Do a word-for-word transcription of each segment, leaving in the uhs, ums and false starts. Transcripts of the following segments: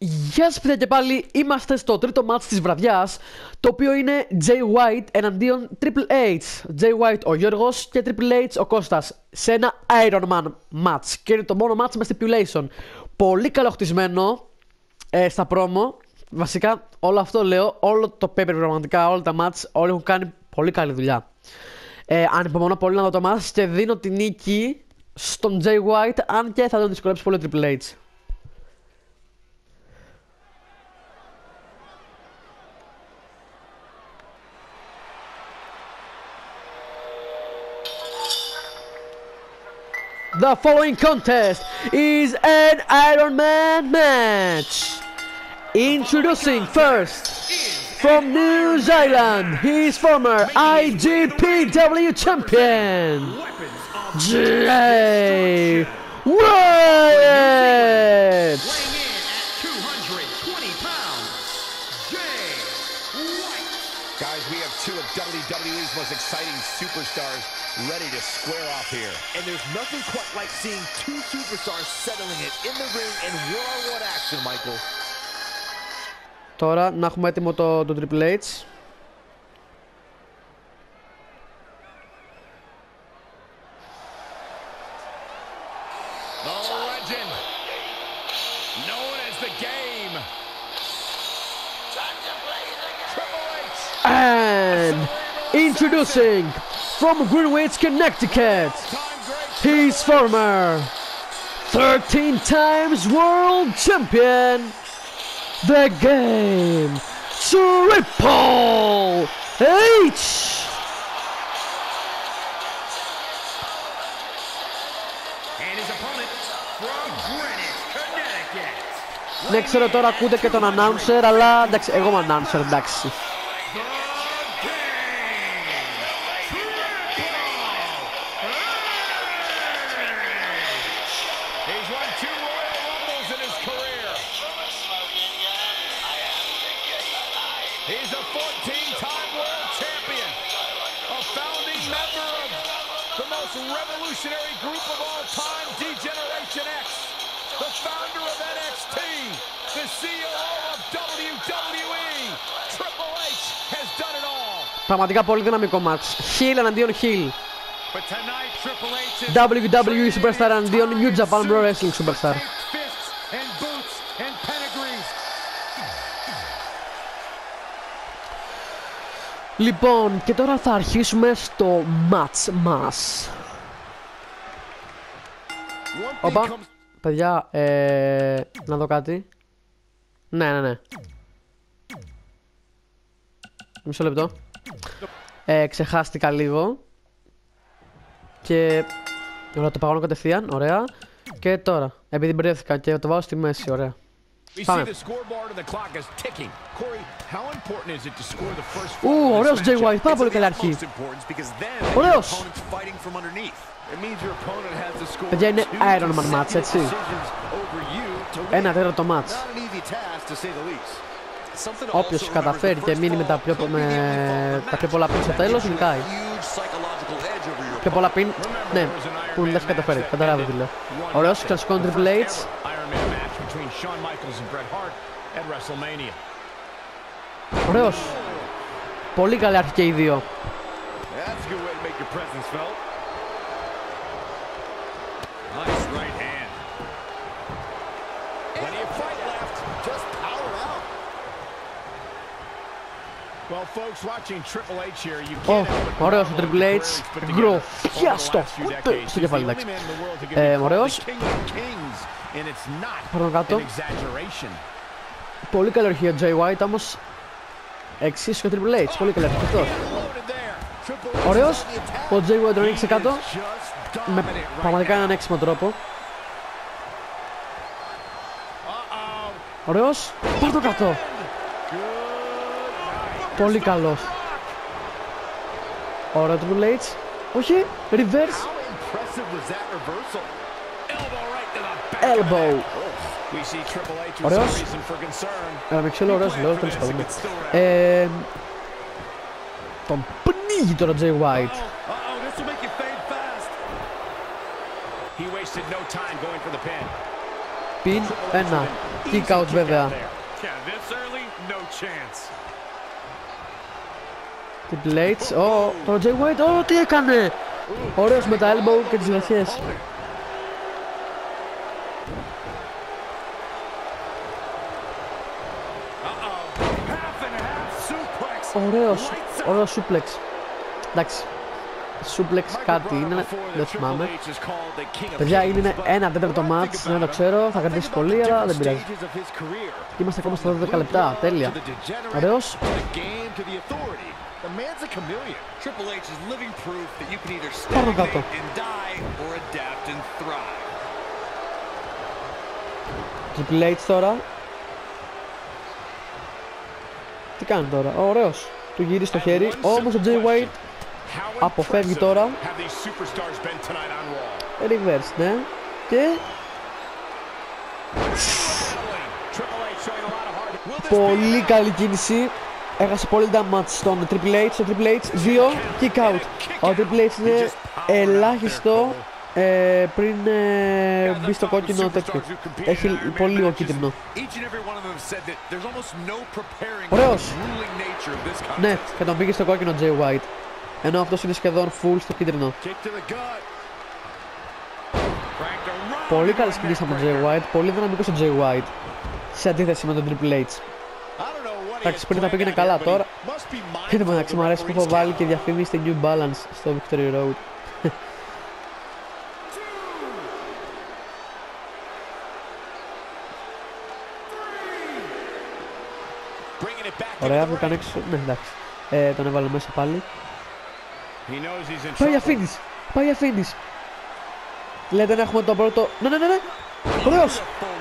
Γεια σας παιδιά και πάλι, είμαστε στο τρίτο μάτς της βραδιάς, το οποίο είναι Jay White εναντίον Triple H. Jay White ο Γιώργος και Triple H ο Κώστας, σε ένα Iron Man match. Και είναι το μόνο match με stipulation. Πολύ καλοχτισμένο ε, στα promo. Βασικά όλο αυτό λέω, όλο το paper πραγματικά, όλα τα match, όλοι έχουν κάνει πολύ καλή δουλειά. ε, Ανυπομονώ πολύ να δω το match και δίνω τη νίκη στον Jay White, αν και θα τον δυσκολέψει πολύ ο Triple H. The following contest is an Iron Man match. Introducing first, from New Zealand, his former I G P W champion, Jay White. Guys, we have two of W W E's most exciting superstars ready to square off here. And there's nothing quite like seeing two superstars settling it in the ring in one-on-one action, Michael. Τώρα να έχουμε έτοιμο το, το Triple H. The legend, known as the Game. Triple H. And introducing, from Greenwich, Connecticut, his former thirteen times world champion, the Game, Triple H. And his opponent from Greenwich, Connecticut. Δεν ξέρω τώρα ακούτε και τον announcer, αλλά εντάξει, εγώ είμαι announcer, εντάξει. He's a fourteen-time world champion, a founding member of the most revolutionary group of all time, D-Generation X, the founder of N X T, the C O O of W W E. Triple H has done it all. Πραγματικά πολύ δυναμικό match. Heel εναντίον heel. But tonight, Triple H is W W E Superstar εναντίον New Japan Pro Wrestling Superstar. fists and boots and pedigrees. Λοιπόν, και τώρα θα αρχίσουμε στο match μας. Όπα, παιδιά, ε, να δω κάτι. Ναι, ναι, ναι. Μισό λεπτό. Ε, ξεχάστηκα λίγο. Και... Ωραία, το παγώνω κατευθείαν, ωραία. Και τώρα, επειδή μπερδεύτηκα και το βάζω στη μέση, ωραία. Πάμε. Ου, ωραίος Jay White, πάρα πολύ καλή αρχή. Ωραίος. Παιδιά, είναι Iron Man match, έτσι. Ένα τέταρτο match. Όποιος καταφέρει και μείνει με τα πιο, με τα πιο πολλά πιν στο τέλος, νικάει. Πιο πολλά πιν, ναι, που δεν έχει καταφέρει, καταλάβει τι λέω. Ωραίος, κλασικό Triple H. Ωραίος. Πολύ καλή αρχή και οι δύο. Ω, ωραίος ο Triple H. Γκροφιάστο. Ούτε στο κεφάλι, εντάξει. Ε, ωραίος. Πάρω κάτω. Πολύ καλή αρχή ο Jay White, όμως εξίσου και ο Triple H. Πολύ καλή αρχή αυτός. Ωραίος. Ο Jay White τον ρίξε κάτω με πραγματικά έναν έξιμο τρόπο. Ωραίος. Πάρ' το κάτω. Πολύ καλός. Ωραίο Triple H. Όχι, reverse. Elbow. Ωραίος. Ένα μεξέλο ωραίος, λέω, τέλος πάντων. Ε, τον πνίγει τώρα ο Jay White. Πιν, ένα. Kick out βέβαια. Triple H, ω, το Jay White, ω, τι έκανε! Ωραίος με τα elbow και τις λαχές. Ωραίος, ωραίος σούπλεξ. Εντάξει, σούπλεξ κάτι είναι, δεν θυμάμαι. Παιδιά, είναι ένα τέταρτο μάτς, δεν το ξέρω, θα κρατήσει πολύ, αλλά δεν πειράζει. Είμαστε ακόμα στα δώδεκα λεπτά, τέλεια. Ωραίος. Πάρω κάτω. Triple H τώρα. Τι κάνει τώρα, ωραίος. Του γυρίζει το χέρι, όμως ο Jay White αποφεύγει τώρα. Reverse, ναι. Και... πολύ καλή κίνηση. Έχασε πολύ damage στον Triple H. Στο Triple H, δύο kick out. Ο Triple H είναι ελάχιστο ε, πριν ε, μπει στο κόκκινο τέτοιο. Έχει πολύ λίγο κίτρινο. Ωραίος. Ναι, και τον πήγε στο κόκκινο Jay White. Ενώ αυτός είναι σχεδόν full στο κίτρινο. Πολύ καλές κινήσεις από τον Jay White. Πολύ δυναμικός ο Jay White σε αντίθεση με τον Triple H. Εντάξει, πριν τα πήγαινε καλά τώρα. Και το μεταξύ μου αρέσει που έχω βάλει και διαφήμιση στη New Balance στο Victory Road. Ωραία, που έκανε έξω. Ναι, εντάξει. Ε, τον έβαλε μέσα πάλι. Πάει για finish. Πάει για finish. Λέτε να έχουμε τον πρώτο. Ναι, ναι, ναι, ναι. Ωραίος.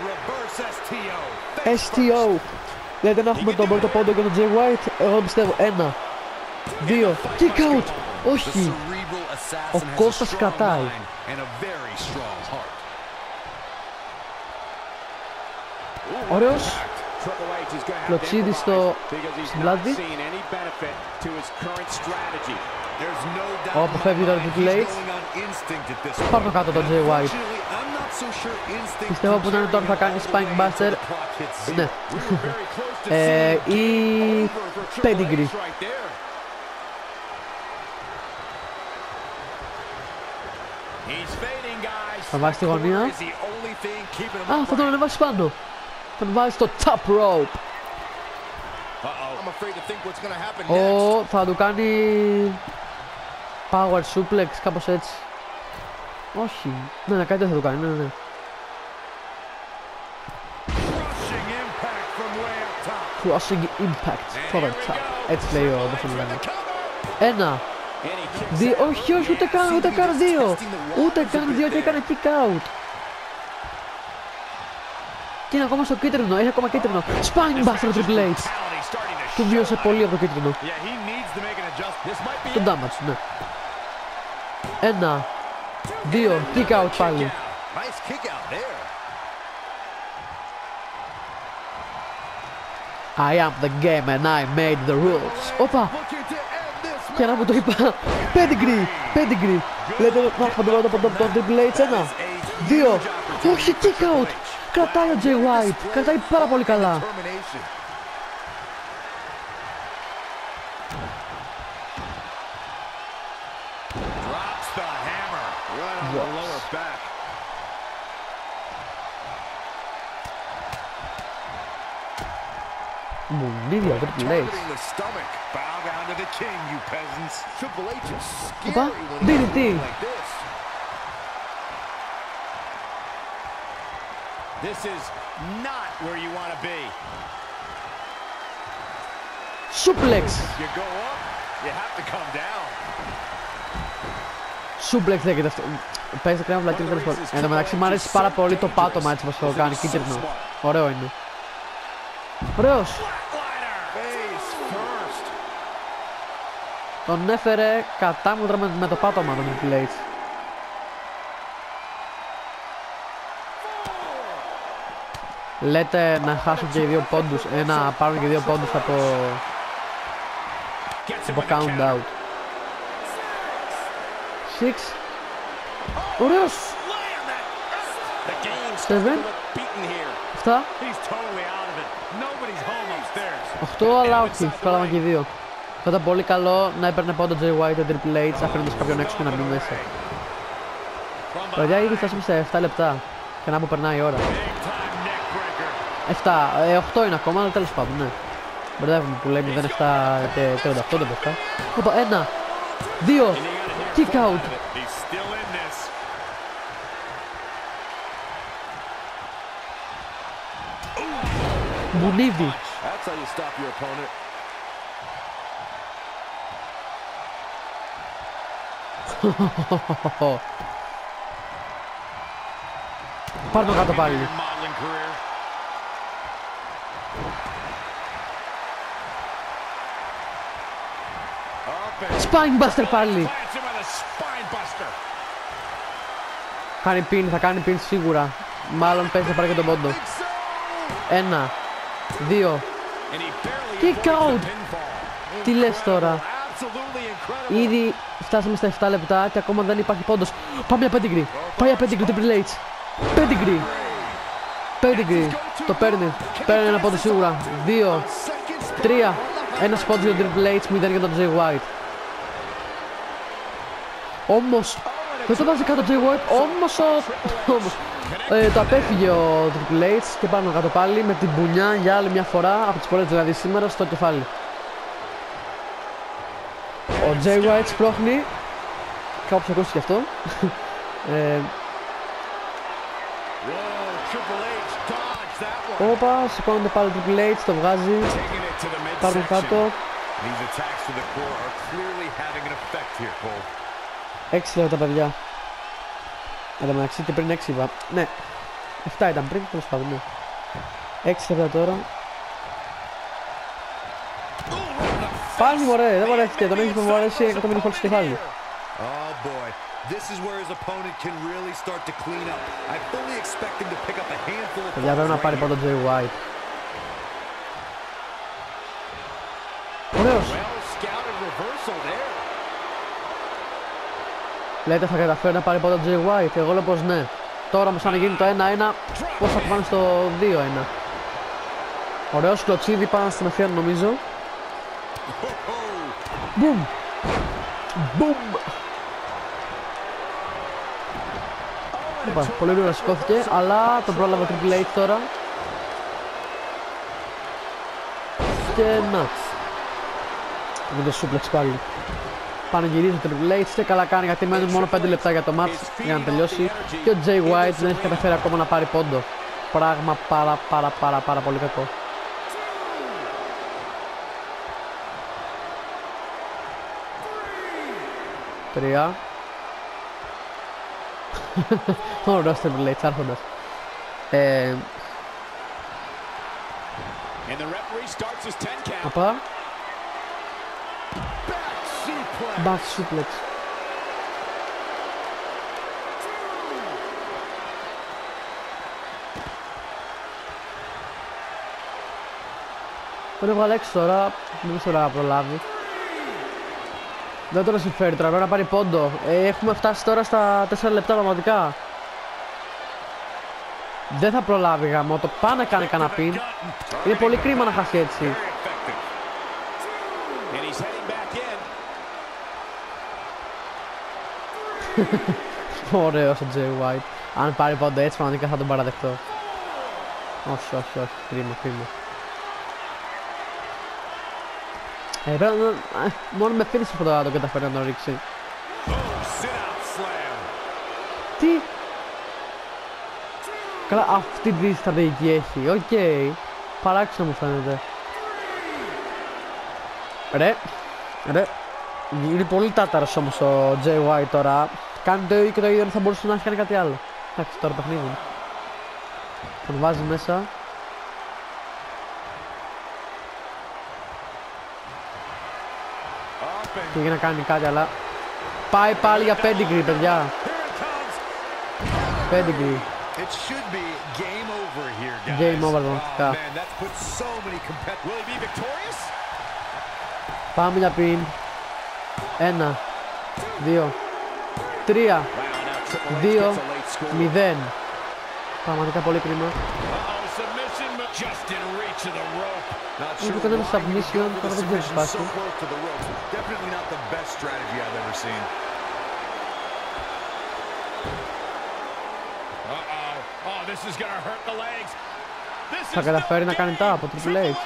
ες τι ο. Λέτε να έχουμε τον πρώτο πόντο και τον Jay White. Εγώ πιστεύω. Ένα. Δύο. Kick out. Όχι. Ο Κώστας κρατάει. Ωραίος. Κλωτσίδι στο πλάτη. Όπου φεύγει τώρα το Triple H. Πάρω κάτω τον Jay White. Πιστεύω που να είναι τώρα θα κάνει Spine Buster. Ναι. ε, ή Pedigree. Θα βάζει τη γωνία. Α, θα τον ανεβάσει πάνω. Θα τον βάζει στο top rope. Ω, θα του κάνει power suplex, κάπως έτσι. Όχι. Ναι, ναι, κάτι δεν θα του κάνει, ναι, ναι. Crushing impact from the top. Έτσι λέει ο Ντεφολιάνο. Ένα. Δύο. Όχι, όχι, ούτε καν, ούτε καν δύο. Ούτε καν δύο και έκανε kick out. Και είναι ακόμα στο κίτρινο, έχει ακόμα κίτρινο. Spine Buster Triple H. Του βίωσε πολύ από το κίτρινο. Το damage, ναι. Ένα. Δύο. Kick out πάλι. I am the game and I made the rules. Όπα. Και να μου το είπα. Pedigree. Pedigree. Λέτε να έχουμε τον πρώτο από τον Triple H. Ένα. Δύο. Όχι, kick out. Κρατάει ο Jay White. Κρατάει πάρα πολύ καλά. Μουνίδια, δεν του λέει. Οπα, ντι ντι τι. Σούπλεξ. Σούπλεξ λέγεται αυτό. Παίζει κρέμα βλακίνη τέλος πάντων. Εν τω μεταξύ μου αρέσει πάρα πολύ το πάτωμα έτσι πως το κάνει, κίτρινο. Ωραίο είναι. Ωραίος. Τον έφερε κατάμουτρα με, με το πάτωμα τον Triple H. Λέτε να χάσουν και οι δύο πόντους, ε, να πάρουν και οι δύο πόντους από, από count out. Six. Ωραίος. Seven. Αυτά. Οχτώ, αλλά όχι. Πρόλαβαν και οι δύο. Θα ήταν πολύ καλό να έπαιρνε πόντο Jay White το Triple H αφήνοντας κάποιον έξω και να μπει μέσα. Παιδιά, ήδη φτάσαμε σε επτά λεπτά. Και να μου περνάει η ώρα. επτά, ε, οκτώ είναι ακόμα, αλλά τέλος πάντων, ναι. Μπερδεύουμε που λέει μηδέν επτά και τριάντα οκτώ, δεν πέφτει. Οπα, ένα, δύο, kick out. Μπουνίδι. Πάρ' το κάτω πάλι. Spinebuster πάλι. Κάνει pin, θα κάνει pin σίγουρα. Μάλλον παίζει να πάρει και τον πόντο. Ένα, δύο, kick out. Τι λες τώρα? Ήδη φτάσαμε στα επτά λεπτά και ακόμα δεν υπάρχει πόντος. Πάμε για pedigree. Πάει για pedigree Triple H. Pedigree. Pedigree. Το παίρνει. Παίρνει ένα πόντο σίγουρα. Δύο, τρία. Ένας πόντος για τον Triple H, μηδέν για τον Jay White. Όμως δεν το βάζει κάτω ο Jay White. Όμως, ο... όμως. Ε, το απέφυγε ο Triple H και πάνω κάτω πάλι με την μπουνιά για άλλη μια φορά. Από τις πολλές δηλαδή σήμερα στο κεφάλι. Ο Jay White σπρώχνει. Κάπως ακούστηκε αυτό. ε, Όπα, σηκώνεται πάλι το Triple H, το βγάζει. Πάρουν κάτω. Έξι λεπτά παιδιά. Εν τω μεταξύ και πριν έξι είπα. Ναι, εφτά ήταν πριν, τέλος πάντων, ναι. Έξι λεπτά τώρα. Πάλι μωρέ, δεν βαρέθηκε, τον έχει βαρέσει εκατομμύρια φορές στο κεφάλι. Παιδιά πρέπει να πάρει πρώτα Jay White. Ωραίος. Λέτε θα καταφέρει να πάρει πρώτα Jay White, εγώ λέω πως ναι. Τώρα όμως αν γίνει το ένα ένα, πώς θα πάνε στο δύο ένα. Ωραίος κλωτσίδι πάνω στην αφιέρα νομίζω. Μπουμ! Μπουμ! Είπα, πολύ γρήγορα σηκώθηκε, αλλά τον πρόλαβε ο Triple H τώρα. Και να. Με το σούπλεξ πάλι. Πανηγυρίζει το Triple H και καλά κάνει γιατί μένουν μόνο πέντε λεπτά για το match για να τελειώσει. Και ο Jay White δεν έχει καταφέρει ακόμα να πάρει πόντο. Πράγμα πάρα πάρα πάρα πάρα πολύ κακό. Τρία. Ωραίος Triple H άρχοντας. Ε... Απά. Back suplex. Τον έβγαλε έξω τώρα, δεν ξέρω να προλάβει. Δεν τον συμφέρει τώρα, πρέπει να πάρει πόντο. Ε, έχουμε φτάσει τώρα στα τέσσερα λεπτά πραγματικά. Δεν θα προλάβει γαμό, το πάνε να κάνει κανένα πιν. Είναι πολύ κρίμα να χάσει έτσι. Ωραίος ο Jay White. Αν πάρει πόντο έτσι πραγματικά θα τον παραδεχτώ. Όχι, όχι, όχι, κρίμα, κρίμα. Ε, πρέπει να... μόνο με φίνισε αυτό το καταφέρει να τον ρίξει. Τι? Καλά, αυτή τη στρατηγική έχει, οκ. Okay. Παράξενο μου φαίνεται. Ρε, ρε. Είναι πολύ τάταρος όμως ο Jay White τώρα. Κάνει το ίδιο και το ίδιο, θα μπορούσε να έχει κάνει κάτι άλλο. Εντάξει, τώρα παιχνίδι. Τον βάζει μέσα. Πήγε να κάνει κάτι, αλλά πάει πάλι για pedigree, παιδιά. Pedigree. Game over, πραγματικά. Πάμε για pin. Ένα, δύο, τρία, δύο, μηδέν. Πραγματικά πολύ κρίμα. Έχω κάνει ένα submission, τώρα δεν ξέρω τι υπάρχει. Θα καταφέρει να κάνει τα από Triple H.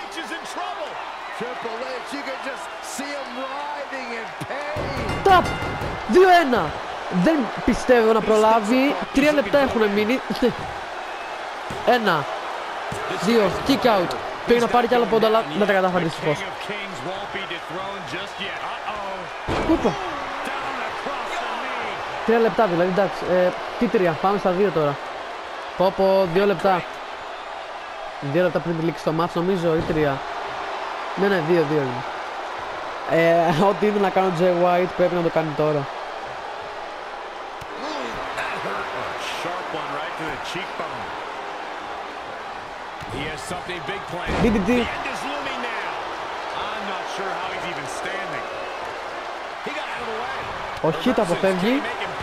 Ταπ! δύο ένα! Δεν πιστεύω να προλάβει. Τρία λεπτά έχουν μείνει. Ένα, δύο, kick out. Πήγε να πάρει κι άλλο πόντα, αλλά δεν τα κατάφερε δυστυχώς. Ούπα! Τρία λεπτά δηλαδή, εντάξει. Ε, τι τρία, πάμε στα δύο τώρα. Πω πω, δύο λεπτά. Δύο λεπτά πριν λήξει το μάτς νομίζω ή τρία. Ναι, ναι, δύο, δύο είναι. Ε, ό,τι είναι να κάνω Jay White πρέπει να το κάνει τώρα. ντι ντι τι. Όχι, το αποφεύγει.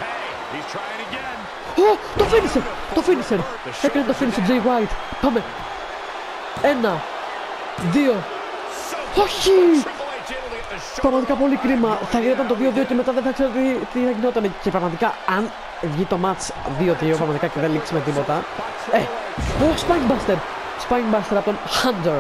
Ω, το finisher! Το finisher! Έκανε το finisher Jay White. Πάμε. Ένα, δύο. Όχι! Πραγματικά πολύ κρίμα. Θα γινόταν το δύο δύο και μετά δεν θα ξέρω τι, τι θα γινόταν. Και πραγματικά αν βγει το match δύο δύο πραγματικά και δεν λήξει με τίποτα. Ε, ο Spinebuster. Spinebuster από τον Hunter.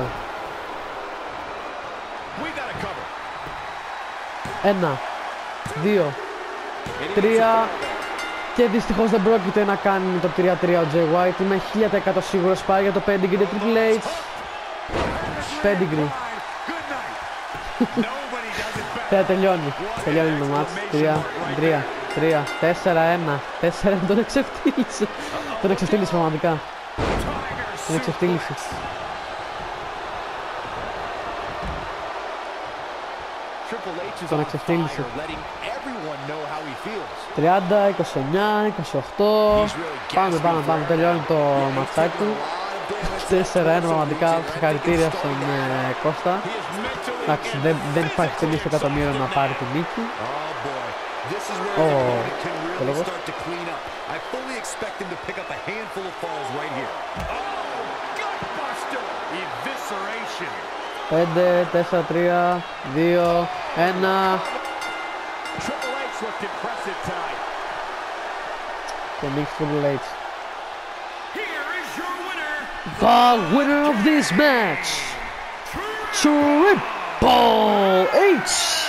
Ένα, δύο, τρία. Και δυστυχώς δεν πρόκειται να κάνει το τρία τρία ο Jay White. Είμαι χίλια τοις εκατό σίγουρος. Πάει για το Pedigree Triple H. Pedigree. Θα τελειώνει. Τελειώνει το μάτς. τρία, τρία, τρία, τέσσερα, ένα. τέσσερα, τον εξευτύλισε. Τον εξευτύλισε πραγματικά. Τον εξευτύλισε. Τον εξευτύλισε. τριάντα, είκοσι εννιά, είκοσι οκτώ. Πάμε, πάμε, πάμε. Τελειώνει το ματσάκι του. τέσσερα ένα πραγματικά. Συγχαρητήρια στον ε, Κώστα. Εντάξει, δεν, δεν υπάρχει τελείως το εκατομμύριο να πάρει τη νίκη. Ω, το λόγος. πέντε, τέσσερα, τρία, δύο, ένα. Και νίκη Triple H. The winner of this match, Triple H.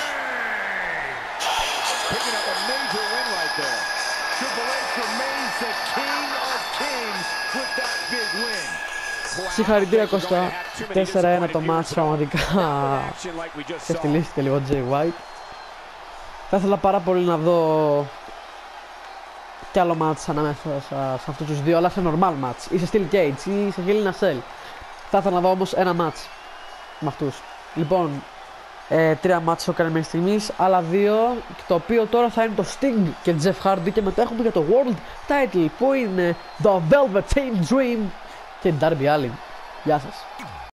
Picking up a major win right there. Triple H remains the king of kings with that big win. Συγχαρητήρια Κώστα, τέσσερα ένα το match, πραγματικά ξεφτυλίστηκε λίγο Jay White. Θα ήθελα πάρα πολύ να δω κι άλλο match ανάμεσα σε αυτούς τους δύο, αλλά σε normal match, ή σε Steel Cage ή σε Hell in a Cell. Θα ήθελα να δω όμως ένα match με αυτούς. Λοιπόν, ε, τρία match έχω κάνει μέχρι στιγμής, άλλα δύο, το οποίο τώρα θα είναι το Sting και Jeff Hardy και μετά έχουμε για το World Title που είναι The Velveteen Dream και Darby Allin. Γεια σας.